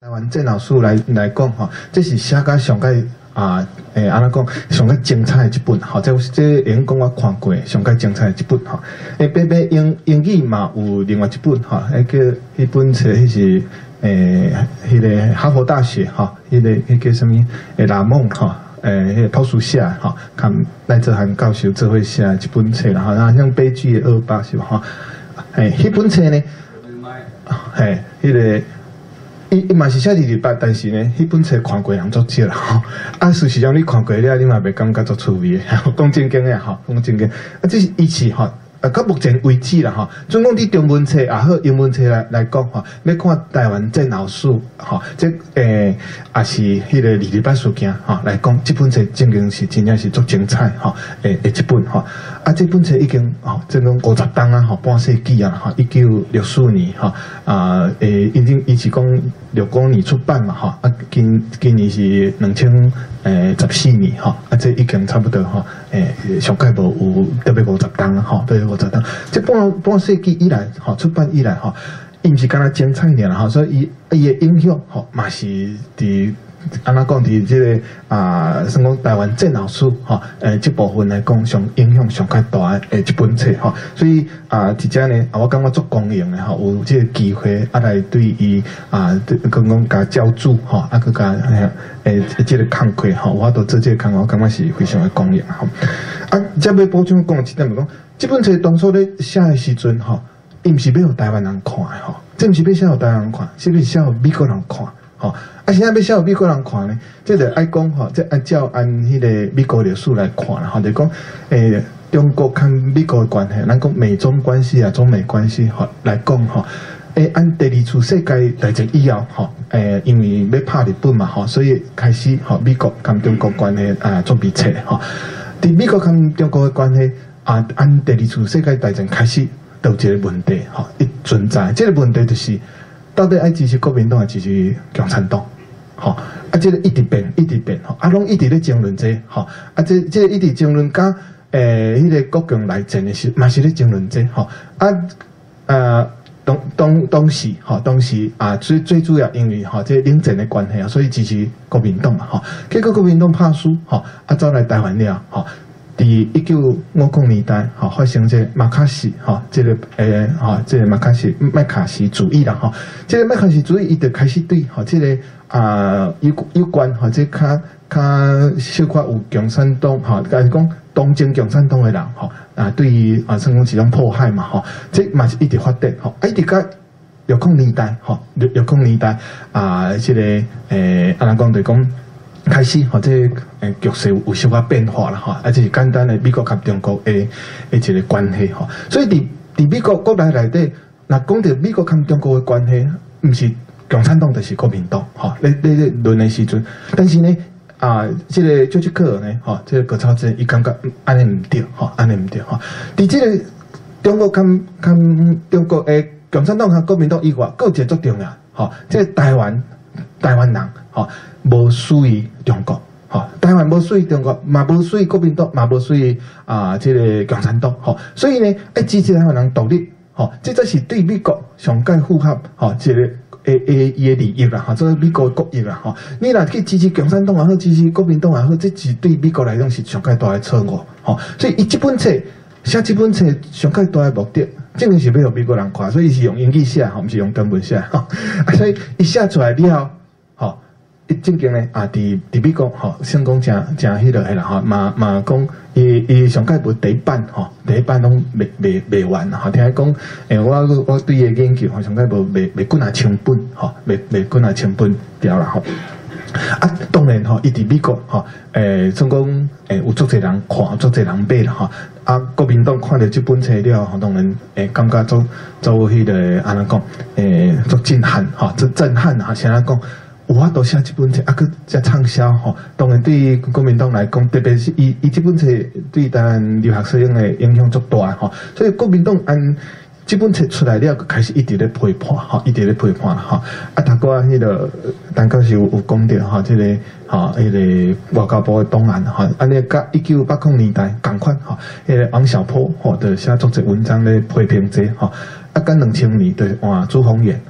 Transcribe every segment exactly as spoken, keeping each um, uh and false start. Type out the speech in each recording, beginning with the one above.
台湾电脑书来来讲吼，这是写甲上界啊，诶，安怎讲上界精彩的一本吼，这这用讲我看过上界精彩的一本吼。诶，别别英英语嘛有另外一本吼，迄个迄本册迄是诶，迄个哈佛大学吼，迄个迄个什么诶拉蒙吼。诶，迄个图书写吼，含赖哲涵教授做伙写一本册啦，吼，像悲剧的二八是吧？吼，诶，迄本册呢，嘿，迄个。伊伊嘛是写二二八，但是呢，迄本册看过人足少啦吼。啊，事实上你看过了，你嘛袂感觉足趣味的。讲正经的吼，讲正经。啊，这是伊是吼，啊，到目前为止啦吼，总讲伫中文册也好，英文册来来讲吼，要看台湾战后史吼，这诶也是迄个二二八事件吼来讲，这本册正经是真正是足精彩吼，诶诶一本吼。啊，这本册已经吼，即讲五十档啊，吼，半世纪啊，吼，一九六四年吼，啊，诶，已经伊是讲六五年出版嘛，吼，啊，今今年是两千诶十四年吼，啊，这已经差不多吼，诶，上届无有特别五十档啊，吼，特别五十档，这半半世纪以来，吼，出版以来吼，伊毋是干那精彩尔啦，吼，所以伊伊诶影响吼，嘛是伫。安怎讲？伫即个啊，算讲台湾战后史吼，诶，即部分来讲，上影响上较大诶一本册吼。所以啊，伫遮呢，啊，我感觉足公平诶吼，有即个机会啊，来对伊啊，讲讲甲教主吼，啊，佮甲诶即个工课吼，我都做即个工，我感觉是非常诶公平吼。啊，则要补充讲一点，就讲即本册当初咧写诶时阵吼，伊毋是要互台湾人看诶吼，这毋是要写互台湾人看，是要写互美国人看。吼，啊，现在要写互美国人看呢，这就爱讲吼，这按照按迄个美国历史来看啦，吼，就讲诶，中国跟美国的关系，咱讲美中关系啊，中美关系吼来讲吼，诶，按第二次世界大战以后吼，诶，因为要拍日本嘛吼，所以开始吼美国跟中国关系啊做密切吼，伫美国跟中国的关系啊，按第二次世界大战开始有一个问题吼，一存在，这个问题就是。到底爱支持国民党还是支持共产党？吼，啊，这个一直变，一直变，吼，啊，拢一直咧争论这，吼，啊，这这个一直争论甲诶，迄、那个国共内战的时，嘛是咧争论这，吼，啊，呃，当当当时，吼，当时啊，最最主要因为吼，这领战的关系啊，所以支持国民党嘛，吼，结果国民党拍输，吼，啊，走来台湾了，吼。伫一九五零年代，吼发生这马卡锡，吼，这个诶，吼，这个马卡锡麦卡锡主义啦，吼，这个麦卡锡主义伊就开始对，吼，这个啊有有关，吼，这较较小可有共产党，吼，甲是讲东征共产党的人，吼，啊，对于啊，算讲是种迫害嘛，吼，这嘛是一直发展，吼，啊，一直甲六零年代，吼，六六零年代啊，这个诶，安怎讲就讲。开始或者诶局势有小可变化啦吼，啊，这是简单的美国甲中国诶诶一个关系吼。所以伫伫美国国内内底，若讲到美国甲中国诶关系，毋是共产党就是国民党吼。咧咧咧论诶时阵，但是呢啊，这个丘吉克呢吼，这个葛超之伊感觉安尼毋对吼，安尼毋对吼。伫这个中国甲甲中国诶共产党甲国民党以外，佫有一个足重要吼，这个台湾台湾人吼。无属于中国，吼，台湾无属于中国，嘛无属于国民党，嘛无属于啊，这个共产党，吼，所以呢，爱支持台湾人独立，吼，这才是对美国上界符合，吼，这个诶诶伊诶利益啦，吼，这个美国诶国益啦，吼，你若去支持共产党也好，支持国民党也好，这是对美国来讲是上界大诶错误，吼，所以伊这本册写这本册上界大诶目的，正是要互美国人看，所以是用英语写，吼，毋是用中文写，吼，啊，所以伊写出来了，吼。伊正经咧啊，伫伫美国吼，先讲诚诚迄落个啦吼，嘛嘛讲伊伊上届无第一版吼，第一版拢未未未完吼。听讲诶，我我对伊研究吼，上届无未未几啊千本吼，未未几啊千本掉啦吼。啊，当然吼，伊伫美国吼，诶，算讲诶有足侪人看，足侪人买啦吼。啊，国民党看到即本册了吼，当然诶感觉做做迄个安怎讲诶，足震撼吼，足震撼吼，像咱讲。有法度写这本册，啊，佮遮畅销吼。当然，对于国民党来讲，特别是伊伊这本册对台湾留学生的影响足大吼。所以国民党按这本册出来了，开始一直咧批判吼，一直咧批判吼。啊，头个迄个陈教授有有讲到吼，这个吼，迄个外交部的档案吼，安尼甲一九八零年代共款吼，迄个王小波吼，就写足侪文章咧批评这吼。啊，甲两千年就换朱鸿元吼。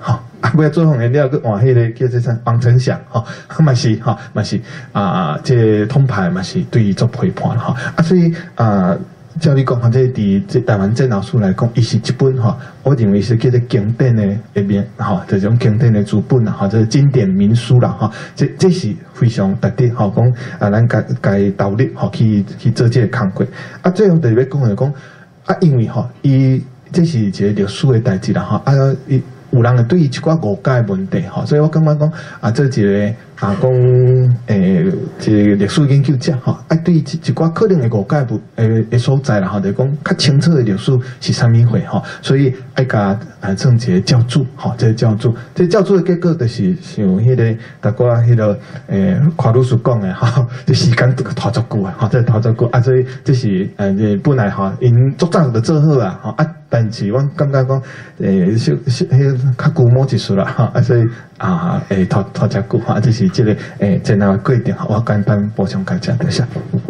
啊，尾做红颜料，佮换迄个叫做啥王丞相吼，嘛是吼，嘛是啊，这通牌嘛是对伊做批判吼，啊，所以啊。照你讲，或者伫这台湾这老书来讲，伊是一本吼，我认为是叫做经典的一面吼，这种经典的主本啦，或者经典名书啦，吼，这这是非常值得吼讲啊，咱该该投入吼去去做这个工作。啊，最后特别讲的讲啊，因为吼，伊这是一个历史的代志啦，吼啊，伊有人会对伊一寡误解问题吼，所以我感觉讲啊，做一个啊讲诶，一个历史研究者吼，啊对一一寡可能的误解不诶诶所在啦吼，就讲较清楚的历史是啥物货吼，所以爱甲啊创一个教主吼，这个教主，这教主的结果就是像迄个大家迄个诶夸鲁斯讲的吼，这时间拖足久啊，吼，这拖足久啊，所以这是诶本来吼因作战就做好啊，吼啊，但是我感觉讲诶，小小迄较古摸一术啦，吼啊，所以啊诶拖拖遮久啊，这是。这个诶，在那规定，我简单补充介绍一下。